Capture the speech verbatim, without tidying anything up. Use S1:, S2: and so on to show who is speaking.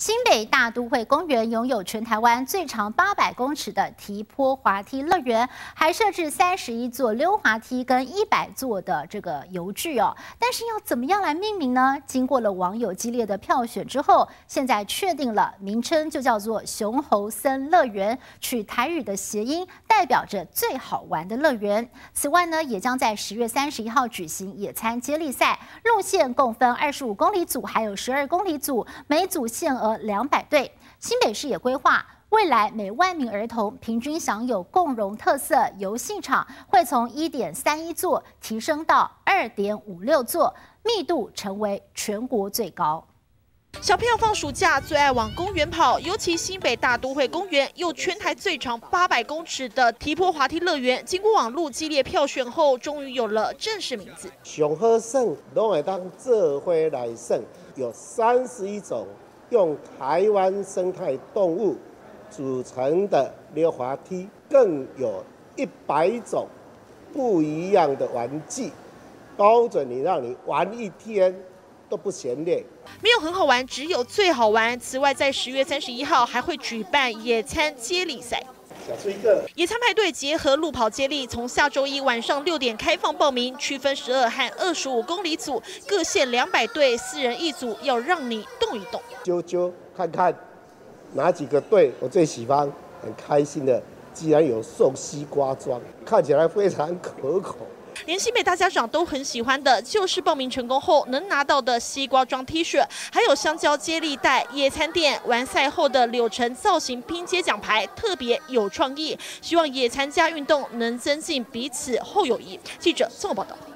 S1: 新北大都会公园拥有全台湾最长八百公尺的提坡滑梯乐园，还设置三十一座溜滑梯跟一百座的这个游具哦。但是要怎么样来命名呢？经过了网友激烈的票选之后，现在确定了名称就叫做熊猴森乐园，取台语的谐音，代表着最好玩的乐园。此外呢，也将在十月三十一号举行野餐接力赛，路线共分二十五公里组，还有十二公里组，每组限额两百对。新北市也规划，未来每万名儿童平均享有共融特色游戏场，会从一点三一座提升到二点五六座，密度成为全国最高。
S2: 小朋友放暑假最爱往公园跑，尤其新北大都会公园有全台最长八百公尺的提坡滑梯乐园。经过网络激烈票选后，终于有了正式名字。
S3: 熊猴森拢会当做伙来胜，有三十一种用台湾生态动物组成的溜滑梯，更有一百种不一样的玩具，包准你让你玩一天都不嫌累。
S2: 没有很好玩，只有最好玩。此外，在十月三十一号还会举办野餐接力赛。野餐派对结合路跑接力，从下周一晚上六点开放报名，区分十二和二十五公里组，各限两百队，四人一组，要让你动一动。揪
S3: 揪看看哪几个队我最喜欢，很开心的，既然有送西瓜装，看起来非常可口。
S2: 连新北大家长都很喜欢的，就是报名成功后能拿到的西瓜装 T 恤，还有香蕉接力带、野餐垫、完赛后的柳橙造型拼接奖牌，特别有创意。希望野餐加运动能增进彼此厚友谊。记者综合报道。